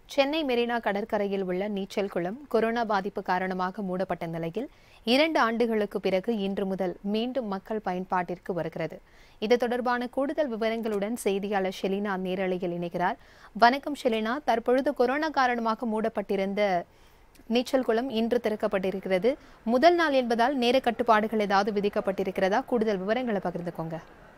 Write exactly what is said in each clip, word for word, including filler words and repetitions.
சென்னை மெரினா கடற்கரையில் உள்ள நீச்சல் குளம் கொரோனா பாதிப்பு காரணமாக மூடப்பட்ட நிலையில் இரண்டு ஆண்டுகளுக்கு பிறகு இன்று முதல் மீண்டும் மக்கள் பயன்பாட்டிற்கு வருகிறது. இது தொடர்பான கூடுதல் விவரங்களுடன் செய்தியாளர் ஷெலினா நேரலையில் இணைகிறார். வணக்கம் ஷெலினா, தற்பொழுது கொரோனா காரணமாக மூடப்பட்டிருந்த நீச்சல் குளம் இன்று திறக்கப்பட்டிருக்கிறது. முதல் நாள் என்பதால் நேர கட்டுப்பாடுகள் ஏதாவது விதிக்கப்பட்டிருக்கிறதா? கூடுதல் விவரங்களை பகிர்ந்துக்கோங்க.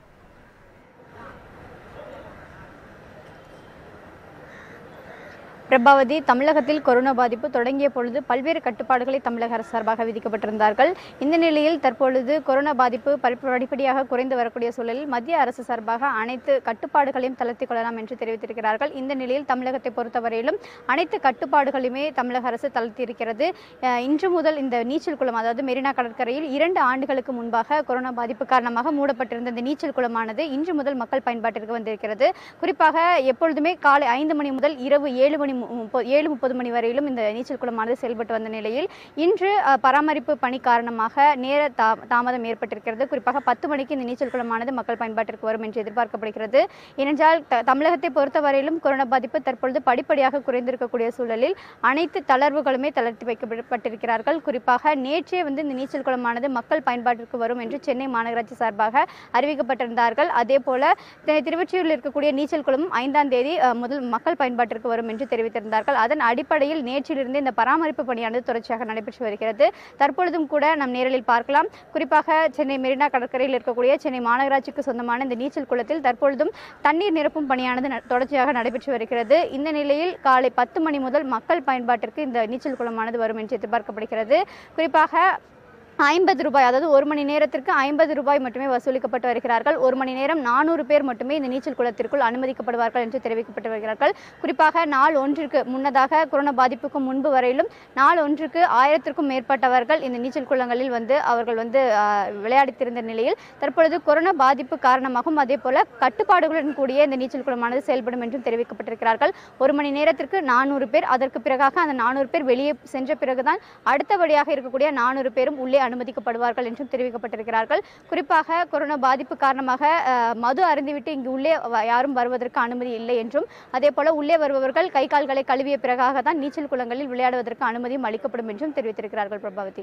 பிரபாவதி, தமிழகத்தில் கொரோனா பாதிப்பு தொடங்கிய பொழுது பல்வேறு கட்டுப்பாடுகளை தமிழக அரசு சார்பாக விதிக்கப்பட்டிருந்தார்கள். இந்த நிலையில் தற்பொழுது கொரோனா பாதிப்பு படிப்படியாக குறைந்து வரக்கூடிய சூழலில் மத்திய அரசு சார்பாக அனைத்து கட்டுப்பாடுகளையும் தளர்த்திக் கொள்ளலாம் என்று தெரிவித்திருக்கிறார்கள். இந்த நிலையில் தமிழகத்தை பொறுத்தவரையிலும் அனைத்து கட்டுப்பாடுகளையுமே தமிழக அரசு தளர்த்தியிருக்கிறது. இன்று முதல் இந்த நீச்சல் குளம், அதாவது மெரினா கடற்கரையில் இரண்டு ஆண்டுகளுக்கு முன்பாக கொரோனா பாதிப்பு காரணமாக மூடப்பட்டிருந்த இந்த நீச்சல் குளமானது இன்று முதல் மக்கள் பயன்பாட்டிற்கு வந்திருக்கிறது. குறிப்பாக எப்பொழுதுமே காலை ஐந்து மணி முதல் இரவு ஏழு மணி ஏழு முப்பது மணி வரையிலும் இந்த நீச்சல் குளமானது செயல்பட்டு வந்த நிலையில் இன்று பராமரிப்பு பணி காரணமாக நேர தாமதம் ஏற்பட்டிருக்கிறது. குறிப்பாக பத்து மணிக்கு இந்த நீச்சல் குளமானது மக்கள் பயன்பாட்டிற்கு வரும் என்று எதிர்பார்க்கப்படுகிறது. ஏனென்றால் தமிழகத்தை பொறுத்தவரையிலும் கொரோனா பாதிப்பு தற்பொழுது படிப்படியாக குறைந்திருக்கக்கூடிய சூழலில் அனைத்து தளர்வுகளுமே தளர்த்தி வைக்கப்பட்டிருக்கிறார்கள். குறிப்பாக நேற்றே வந்து இந்த நீச்சல் குளமானது மக்கள் பயன்பாட்டிற்கு வரும் என்று சென்னை மாநகராட்சி சார்பாக அறிவிக்கப்பட்டிருந்தார்கள். அதே போல திருவொற்றியூரில் இருக்கக்கூடிய நீச்சல் குளமும் ஐந்தாம் தேதி முதல் மக்கள் பயன்பாட்டிற்கு வரும் என்று தெரிவித்தார். அதன் அடிப்படையில் நேற்றிலிருந்து இந்த பராமரிப்பு பணியானது தொடர்ச்சியாக நடைபெற்று வருகிறது. தற்பொழுதும் கூட நம் நேரில் பார்க்கலாம். குறிப்பாக சென்னை மெரினா கடற்கரையில் இருக்கக்கூடிய சென்னை மாநகராட்சிக்கு சொந்தமான இந்த நீச்சல் குளத்தில் தற்பொழுதும் தண்ணீர் நிரப்பும் பணியானது தொடர்ச்சியாக நடைபெற்று வருகிறது. இந்த நிலையில் காலை பத்து மணி முதல் மக்கள் பயன்பாட்டிற்கு இந்த நீச்சல் குளமானது வரும் என்று எதிர்பார்க்கப்படுகிறது. குறிப்பாக ஐம்பது ரூபாய், அதாவது ஒரு மணி நேரத்திற்கு ஐம்பது ரூபாய் மட்டுமே வசூலிக்கப்பட்டு வருகிறார்கள். ஒரு மணி நேரம் நானூறு பேர் மட்டுமே இந்த நீச்சல் குளத்திற்குள் அனுமதிக்கப்படுவார்கள் என்று தெரிவிக்கப்பட்டு வருகிறார்கள். குறிப்பாக நாள் ஒன்றிற்கு முன்னதாக கொரோனா பாதிப்புக்கு முன்பு வரையிலும் நாள் ஒன்றுக்கு ஆயிரத்திற்கும் மேற்பட்டவர்கள் இந்த நீச்சல் குளங்களில் வந்து அவர்கள் வந்து விளையாடித்திருந்த நிலையில் தற்பொழுது கொரோனா பாதிப்பு காரணமாகவும் அதே போல கட்டுப்பாடுகளுடன் கூடிய இந்த நீச்சல் குளமானது செயல்படும் என்றும் தெரிவிக்கப்பட்டிருக்கிறார்கள். ஒரு மணி நேரத்திற்கு நானூறு பேர், அதற்கு பிறகாக அந்த நானூறு பேர் வெளியே சென்ற பிறகுதான் அடுத்தபடியாக இருக்கக்கூடிய நானூறு பேரும் உள்ளே அனுமதிக்கப்படுவார்கள் என்றும் தெரிவிக்கப்பட்டிருக்கிறார்கள். குறிப்பாக கொரோனா பாதிப்பு காரணமாக மது அருந்திவிட்டு இங்கு உள்ளே யாரும் வருவதற்கு அனுமதி இல்லை என்றும், அதே போல உள்ளே வருபவர்கள் கை கால்களை கழுவிய பிறகாக தான் நீச்சல் குளங்களில் விளையாடுவதற்கு அனுமதியும் அளிக்கப்படும் என்றும் தெரிவித்திருக்கிறார்கள். பிரபாவதி,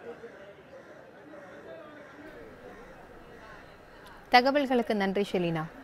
தகவல்களுக்கு நன்றி ஷெலினா.